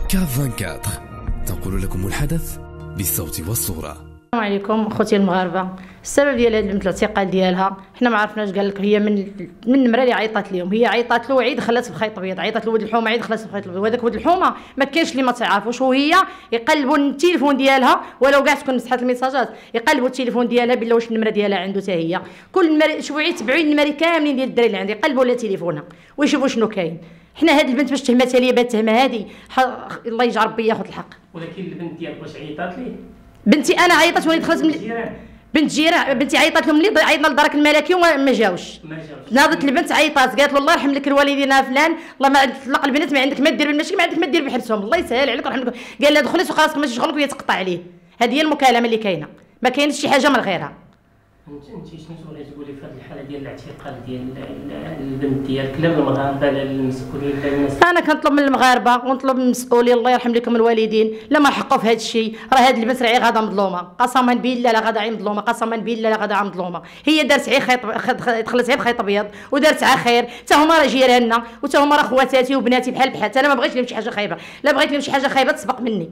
كاف 24 تنقل لكم الحدث بالصوت والصورة. السلام عليكم خوتي المغاربه. السبب ديال هاد البنت الاعتقال ديالها حنا ما عرفناش. قال لك هي من النمره اللي عيطات لهم، هي عيطات له وعيد خلات بخيط ابيض، عيطات له ولد الحومه عيد خلات بخيط ابيض، وهذاك ولد الحومه ما كاينش اللي ما تعرفوش، وهي يقلبوا التليفون ديالها ولو كاع تكون مسحات الميساجات، يقلبوا التليفون ديالها بلا واش النمره ديالها عنده حتى هي. كل شويه يتبعوا النمر كاملين ديال الدراري اللي عندي، يقلبوا على تليفونها ويشوفوا شنو كاين. حنا هاد البنت باش تهمتها ليا بهاد التهمه هادي الله يجعل ربي ياخذ الحق. ولكن البنت ديالك واش عيطات ليه؟ بنتي انا عيطت وليد دخلت بنت جيران بنتي عيطت لهم ملي عيطنا لدرك الملكي وما جاوش. ناضت البنت عيطات قالت له الله يرحم لك الوالدين فلان، الله ما طلق البنات ما عندك ما دير بالمشي ما عندك ما دير بحبسهم، الله يسهل عليك ويرحم لك. قال لها دخلي وخلاص ماشي شغلك وهي تقطع عليه. هذه هي المكالمه اللي كاينه، ما كاينش شي حاجه من غيرها. انت شنو تبغي تقولي في هذه الحاله ديال الاعتقال ديال البنت ديالك؟ لا المغاربه لا المسؤولين لا الناس. انا كنطلب من المغاربه ونطلب من المسؤولين الله يرحم لكم الوالدين لما حقوا في هذا الشيء. راه هذه البنت راهي غادا مظلومه، قسما بالله لا غادا مظلومه، قسما بالله لا غادا مظلومه. هي دارت عي خيط دخلت عي بخيط ابيض ودارت عا خير، حتى هما راه جيراننا وحتى هما راه خواتاتي وبناتي بحال بحال. انا ما بغيتش لهم شي حاجه خايبه، لا بغيت لهم شي حاجه خايبه تسبق مني.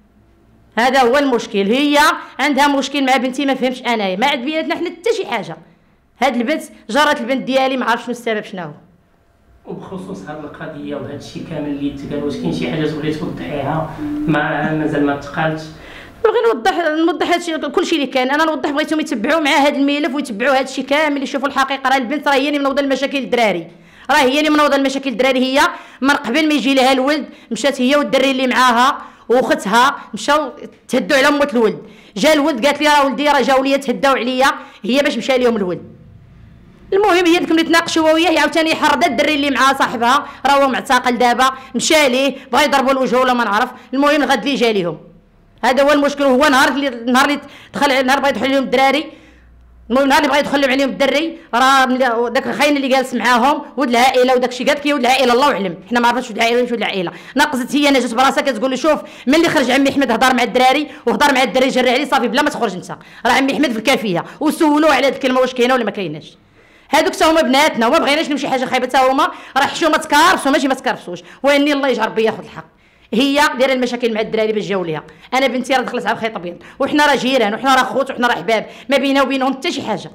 هذا هو المشكل، هي عندها مشكل مع بنتي ما فهمش انايا، ما عند بيناتنا حنا حتى شي حاجه. هاد البنت جارت البنت ديالي ما عرفش شنو السبب شنو هو. وبخصوص هذه القضيه وهذا الشيء كامل اللي تقال، واش كاين شي حاجه تبغي توضحيها؟ مازال ما تقالتش. بغي نوضح هادشي كلشي اللي كان. انا نوضح بغيتهم يتبعوا مع هذا الملف ويتبعوا هادشي كامل يشوفوا الحقيقه. راه البنت راه هي اللي منوضه المشاكل الدراري، راه هي اللي منوضه المشاكل الدراري. هي من قبل ما يجي لها الولد مشات هي والدري اللي معاها واختها مشاو تهدوا على موت الولد. جا الولد قالت لي راه ولدي راه جاوا ليا تهداو عليا، هي باش مشى لهم الولد. المهم هي اللي تناقشوا وياه عاوتاني حرضت الدري اللي معاه صاحبها راه هو معتقل دابا، مشى ليه بغا يضربوا الوجه ولا ما نعرف. المهم الغد اللي جا ليهم هذا هو المشكل. هو نهار اللي دخل نهار بغا يدخل لهم الدراري، المهم نهار اللي بغا يدخل عليهم الدري راه داك الخاين اللي جالس معاهم ولد العائله وداك الشيء قالت لي ولد العائله الله اعلم، حنا ما عرفناش ولد العائله ولا ولد العائله. ناقصت هي نجات براسها كتقول لي شوف ملي خرج عمي احمد هضر مع الدراري وهضر مع الدري جرى عليه صافي بلا ما تخرج انت، راه عمي احمد في الكافيه وسولوه على هذه الكلمه واش كاينه ولا ما كايناش. هذوك تا هما بناتنا وما بغيناش نمشي حاجه خايبه، تا هما راه حشومه ما تكارفش ماشي ما تكارفسوش. واني الله يجعل ربي ياخذ الحق. هي دايره المشاكل مع الدراري باش جاو ليها. انا بنتي راه دخلت على خيط ابيض وحنا راه جيران وحنا راه خوت وحنا راه احباب، ما بيننا وبينهم حتى شي حاجه.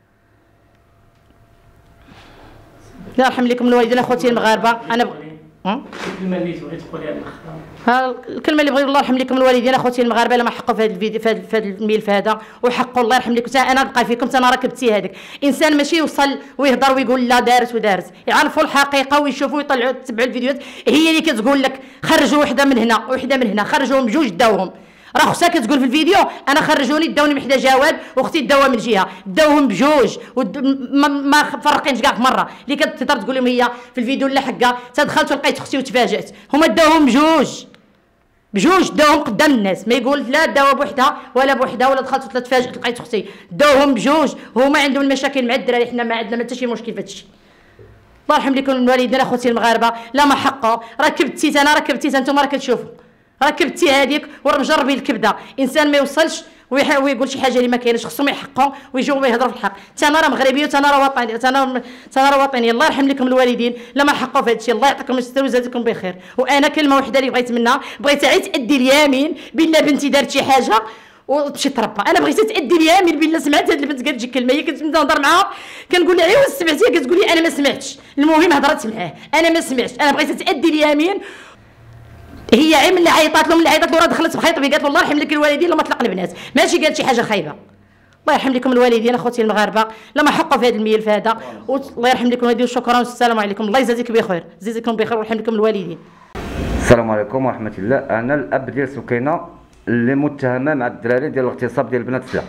الله يرحم لكم الوالدين اخوتي المغاربه. انا الكلمه اللي تبغي تقوليها للاخ، الكلمه اللي بغيت الله يرحم لكم الوالدين اخوتي المغاربه لما حقوا في هذا الفيديو في هذا الملف هذا وحقوا الله يرحم لكم. انا نبقى فيكم انا ركبتي هذيك انسان ماشي يوصل ويهضر ويقول لا دارت ودارت، يعرفوا الحقيقه ويشوفوا يطلعوا يتبعوا الفيديوهات. هي اللي كتقول لك خرجوا وحده من هنا وحده من هنا، خرجوهم بجوج داوهم. راه اختها كتقول في الفيديو انا خرجوني داوني من حدا جواد واختي داوها من جهه، داوهم بجوج ما فرقينش كاع في مره. اللي كتقدر تقول لهم هي في الفيديو لا حقا تدخلت ولقيت اختي وتفاجات، هما داوهم بجوج داوهم قدام الناس، ما يقول لا داوها بوحدها ولا بوحدها ولا دخلت تفاجات لقيت اختي، داوهم بجوج. هما عندهم المشاكل مع الدراري، حنا ما عندنا حتى شي مشكل في هذا الشيء. الله يرحم لكم الوالدين اخوتي المغاربه. لا ما حقه ركبتي انا ركبتي انتم راه كتشوفوا ركبتي هذيك وراه مجربين الكبده. انسان ما يوصلش ويقول شي حاجه اللي ما كاينش، خصهم يحقوا ويجيو يهضروا في الحق. حتى انا راه مغربيه وحتى انا راه وطني، حتى انا راه وطني. الله يرحم لكم الوالدين لما حقوا في هذا الشيء. الله يعطيكم الستر ويجازيكم بخير. وانا كلمه وحده اللي بغيت منها، بغيت عي تادي اليمين بالله بنتي دارت شي حاجه وتمشي تربى. انا بغيت تادي اليمين بالله سمعت هذه البنت قالت شي كلمه، هي كنت نهضر معاها كنقول لها ايوا سمعتيها كتقول لي انا ما سمعتش. المهم هضرت معاه انا ما سمعتش، انا بغيت تادي اليمين. هي عي ملي عيطات له راه دخلت بخيط قالت له الله يرحم لك الوالدين لما طلق البنات، ماشي قالت شي حاجه خايبه. الله يرحم لكم الوالدين اخوتي المغاربه لما حقوا في هذا الملف هذا. الله يرحم لكم الوالدين وشكرا والسلام عليكم. الله يجازيك بخير، يجزيكم بخير ويرحم لكم الوالدين. السلام عليكم ورحمه الله. انا الاب ديال سكينه اللي متهمه مع الدراري ديال الاغتصاب ديال البنات سلا.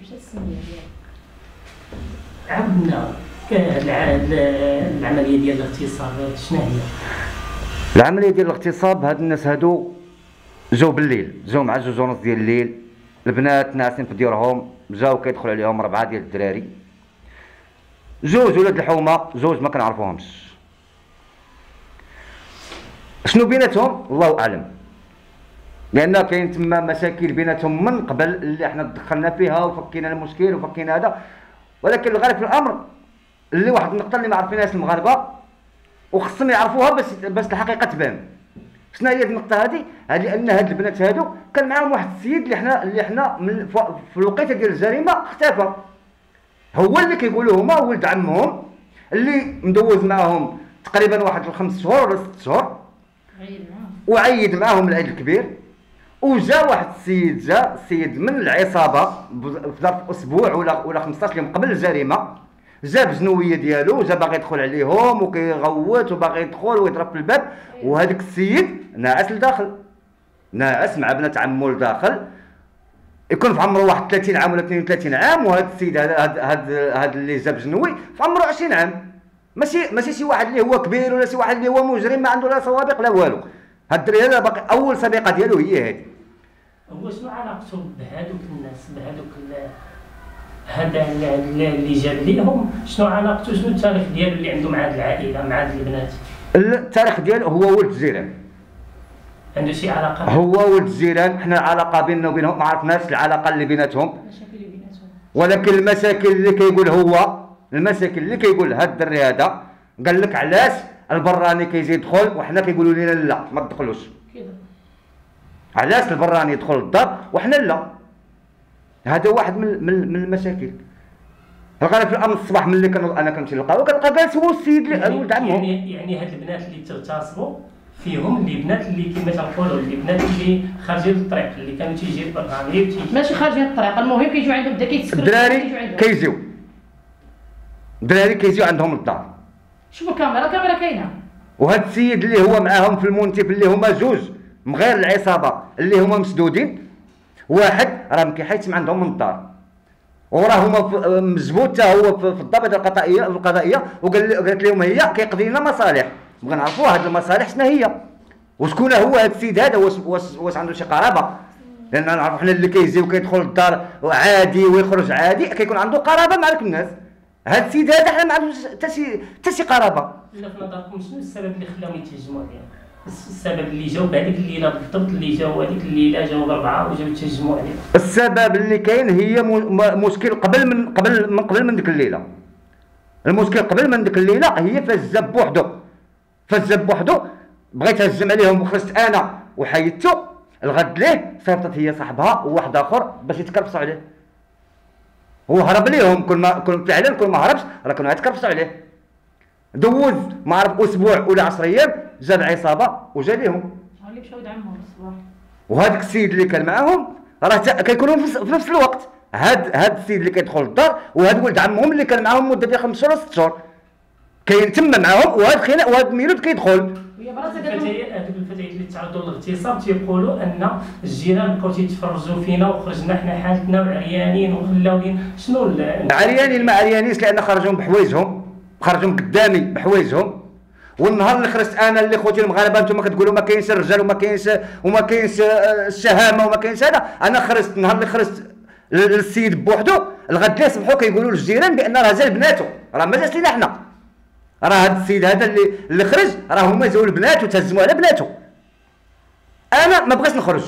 عاودنا العمليه ديال الاغتصاب شنو هي؟ العمليه ديال الاغتصاب هاد الناس هادو جاو بالليل، جاو مع 2:30 ديال الليل، البنات ناعسين في ديورهم، جاو كيدخل عليهم 4 ديال الدراري، جوج ولاد الحومه جوج ما كنعرفوهمش. شنو بيناتهم الله اعلم، لان كاين تما مشاكل بيناتهم من قبل اللي احنا دخلنا فيها وفكينا المشكل وفكينا هذا. ولكن الغالب في الامر اللي واحد النقطه اللي ما عرفيناش المغاربه وخصهم يعرفوها باش الحقيقه تبان. شنو هي النقطه هذه؟ لان هاد البنات هادو كان معاهم واحد السيد اللي حنا في الوقيته ديال الجريمه اختفى، هو اللي كيقولوا هما ولد عمهم اللي مدوز معاهم تقريبا واحد 5 شهور ولا 6 شهور، وعيد معاهم العيد الكبير. وجا واحد السيد، جا السيد من العصابه في ظرف اسبوع ولا 15 يوم قبل الجريمه، جا بجنويه ديالو، جا باغي يدخل عليهم وكيغوت وباغي يدخل ويضرب في الباب، وهذاك السيد ناعس لداخل، ناعس مع بنات عمو لداخل، يكون في عمره واحد 30 عام ولا 32 عام، وهذا السيد هذا اللي جا بجنوي في عمره 20 عام، ماشي شي واحد اللي هو كبير ولا شي واحد اللي هو مجرم ما عنده لا سوابق لا والو. هاد الدري هذا باقي اول سابقه ديالو هي هذه. هو شنو علاقته بهذوك الناس، بهذوك هذا اللي جاب ليهم، شنو علاقته، شنو التاريخ ديالو اللي عنده مع هاد العائله، مع هاد البنات؟ التاريخ ديالو هو ولد الجيران، عنده شي علاقه؟ هو ولد الجيران، حنا العلاقه بيننا وبينهم ما عرفناش العلاقه اللي بيناتهم، ولكن المشاكل اللي كيقول هو، المشاكل اللي كيقول هاد الدري هذا، قال لك علاش البراني كيجي يدخل وحنا كيقولوا لنا لا ما تدخلوش. علاش البراني يدخل للدار وحنا لا؟ هذا واحد من المشاكل. لقينا في الامر الصباح ملي انا كنمشي نلقاو كنلقى جالس هو السيد اللي ولد عمهم. يعني هاد البنات اللي تغتصبوا فيهم اللي بنات اللي كما تنقولوا اللي بنات اللي خارجين للطريق، اللي كانوا تيجي البراني ماشي خارجين للطريق، المهم كيجيو عندهم بدا كيتسكروا الدراري كيجيو، الدراري كيجيو عندهم للدار. شوفوا الكاميرا كاينه. وهذا السيد اللي هو معاهم في المنتف اللي هما جوج من غير العصابه اللي هما مسدودين، واحد راه ما كيحيدش من عندهم من الدار، وراه هما مجبوط حتى هو في الضابطه القضائيه وقالت لهم هي كيقضي لنا مصالح، بغا نعرفوا هاد المصالح شنو هي وشكون هو هذا السيد هذا، واش عنده شي قرابه، لان نعرفوا حنا اللي كيجي وكيدخل للدار عادي ويخرج عادي كيكون عنده قرابه مع ديك الناس. هاد السيد هذا حنا ما عندوش حتى شي قرابه. لا في نظركم شنو السبب اللي خلاهم يتهجموا عليهم؟ السبب اللي جاوا بهذيك الليله بالضبط، اللي جاوا هذيك الليله جاوا ب4 وجاوا يتهجموا عليهم؟ السبب اللي كاين هي مشكل قبل من ديك الليله. المشكل قبل من ديك الليله هي فاش زاب بوحدو، بغيت نهجم عليهم وخرجت انا وحيدته، الغد ليه صيفطت هي صاحبها وواحد اخر باش يتكرفصوا عليه. هو هرب ليهم، فعلا كل ما هربش راه كانوا يتكرفصوا عليه. دوز ما عرف اسبوع ولا 10 ايام جا العصابه وجا ليهم. اللي مشاو يدعمهم الصباح. وهذاك السيد اللي كان معاهم راه كيكونوا في نفس الوقت، هاد السيد اللي كيدخل للدار وهاد ولد عمهم اللي كان معاهم مده ديال 5 شهور ولا 6 شهور كاين تما معاهم، وهاد ميلود كيدخل. هذوك الفتيات اللي تعرضوا للاغتصاب تيقولوا ان الجيران بقاو تيتفرجوا فينا وخرجنا حنا حالتنا وعريانين وخلاو لينا. شنو عريانين ما عريانينش لان خرجوا بحوايجهم، خرجوا قدامي بحوايجهم، والنهار اللي خرجت انا اللي خوتي المغاربه انتم كتقولوا ما كاينش الرجال وما كاينش الشهامه وما كاينش هذا، انا خرجت النهار اللي خرجت السيد بوحدو، الغد اللي صبحوا كيقولوا للجيران بان راه جا لبناتو، راه ما جاش لينا حنا، راه هذا السيد هذا اللي خرج راه هما جاو لبناتو تهزموا على بناتو. انا ما بغيتش نخرج،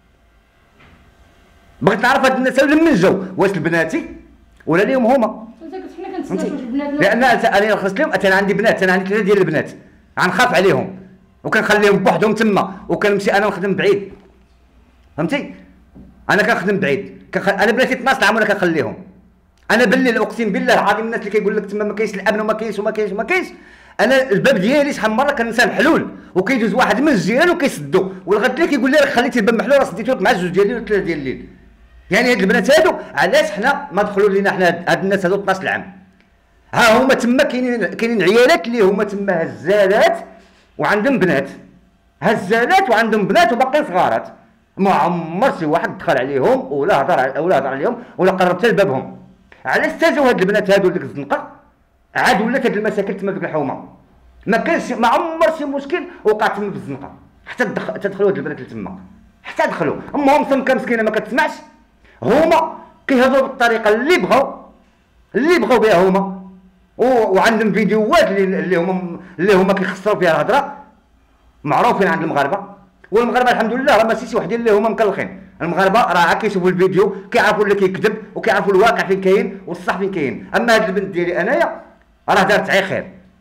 بغيت نعرف هاد الناس من جاو، واش لبناتي ولا ليهم هما؟ لان انا خرجت لهم انا عندي بنات، انا عندي 3 ديال البنات غنخاف عليهم وكنخليهم بوحدهم تما، وكنمشي انا نخدم بعيد، فهمتي؟ انا كنخدم بعيد، انا بناتي 12 عام وانا كنخليهم. انا بالليل اقسم بالله العظيم الناس اللي كيقول لك تما ما كاينش الامن وما كاينش، انا الباب ديالي شحال من مره كنسى محلول وكيدوز واحد من الجيران وكيسدو، والغد اللي كيقول لي راك خليتي الباب محلول راه سديتو لك مع 2 ديال الليل و 3 ديال الليل. يعني هاد البنات هادو علاش حنا ما دخلوا لينا حنا هاد الناس هادو 12 عام؟ ها هما تما كاينين عيالات اللي هما تما هزالات وعندهم بنات، هزالات وعندهم بنات وباقيين صغارات، ما عمر شي واحد دخل عليهم ولا هضر عليهم ولا قرب حتى لبابهم. علاش تاجوا هاد البنات هادو لديك الزنقه؟ عاد ولات هاد المشاكل تما في الحومه، ما عمر شي مشكل وقع تما في الزنقه حتى دخلوا هاد البنات لتما، حتى دخلوا امهم سمكه مسكينه ما كتسمعش، هما كيهضروا بالطريقه اللي بغاو بها هما، وعندهم فيديوهات اللي هما كيخسروا فيها الهضره، معروفين عند المغاربه، والمغاربه الحمد لله راه ماشي شي وحدين اللي هما مكلخين، المغاربه راه كيشوفوا الفيديو كيعرفوا اللي كيكذب وكيعرفوا الواقع فين كاين والصح فين كاين. اما هاد البنت ديالي انايا راه دارت عي خير،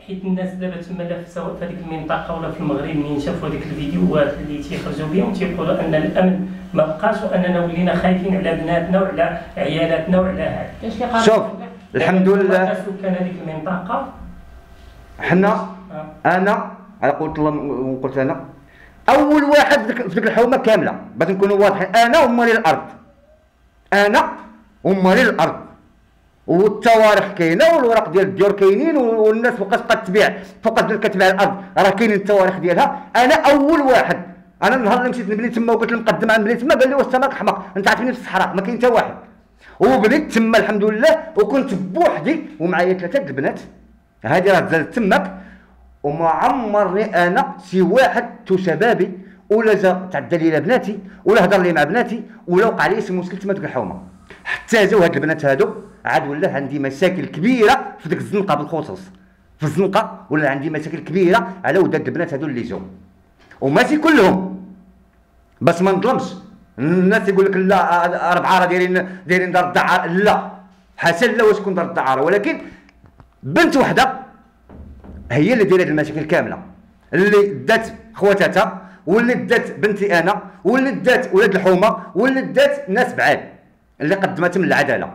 حيت الناس دابا تما لا سواء في هذيك المنطقه ولا في المغرب منين شافوا هذيك الفيديوهات اللي تيخرجوا بهم تيقولوا ان الامن ما بقاش واننا ولينا خايفين على بناتنا وعلى عيالاتنا وعلى هذا. شوف الحمد لله سكان هذيك المنطقه حنا انا على قولة الله وقلت انا اول واحد في ديك الحومه كامله باش نكونوا واضحين، انا ومالي الارض، انا ومالي الارض، والتواريخ كاينه والورق ديال الديور كاينين والناس فوقاش كتبيع فوقاش كتبيع الارض راه كاينين التواريخ ديالها. انا اول واحد، انا النهار اللي مشيت نبني تما وقلت للمقدم عن بنيت تما قال لي واش انت ماك حماق انت عارفني في الصحراء ما كاين حتى واحد، وبنيت تما الحمد لله وكنت بوحدي ومعايا 3 البنات هذه راه تزالت تماك، وما عمرني انا شي واحد تو شبابي ولا جا تعدى لي بناتي ولا هضر لي مع بناتي ولا وقع لي شي مشكل تما ديك الحومه، حتى جاو هاد البنات هادو عاد ولا عندي مشاكل كبيره في ديك الزنقه بالخصوص، في الزنقه ولا عندي مشاكل كبيره على وداد البنات هادو اللي جاو، وماشي كلهم باش ما نظلمش الناس يقول لك لا 4 راه دايرين دار الدعاره، لا حاشا لا واش تكون دار الدعاره، ولكن بنت وحده هي اللي دايره المشاكل كامله، اللي دات خواتاتها واللي دات بنتي انا واللي دات ولاد الحومه واللي دات ناس بعاد اللي قدمتهم للعداله.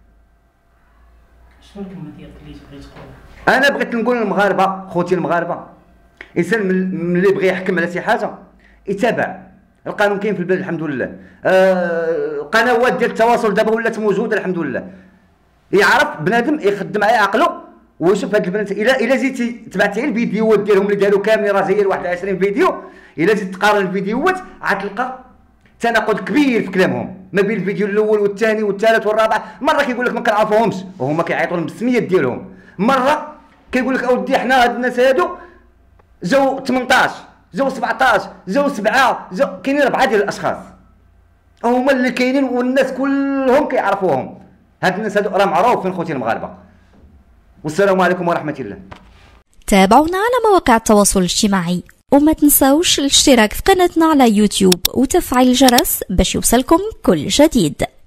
شنو الكلمه ديالك اللي تبغي تقولها؟ انا بغيت نقول للمغاربه خوتي المغاربه، انسان ملي بغى يحكم على شي حاجه يتابع، القانون كاين في البلاد الحمد لله، القنوات ديال التواصل دابا ولات موجوده الحمد لله، يعرف بنادم يخدم على عقله وشوف هاد البنات الا جيتي تبعتي الفيديوهات ديالهم اللي داروا كاملين راه جايين 21 فيديو، الا جيت تقارن الفيديوهات غتلقى تناقض كبير في كلامهم ما بين الفيديو الاول والثاني والثالث والرابع، مره كيقول لك ما كنعرفوهمش وهما كيعيطوا لهم بالسميات ديالهم، مره كيقول لك اودي حنا هاد الناس هادو جاو 18 جاو 17 جاو 7 كاينين 4 ديال الاشخاص هما اللي كاينين والناس كلهم كيعرفوهم، هاد الناس هادو راه معروفين خوتي المغاربه. والسلام عليكم ورحمه الله. تابعونا على مواقع التواصل الاجتماعي وما تنساوش الاشتراك في قناتنا على يوتيوب وتفعيل الجرس باش يوصلكم كل جديد.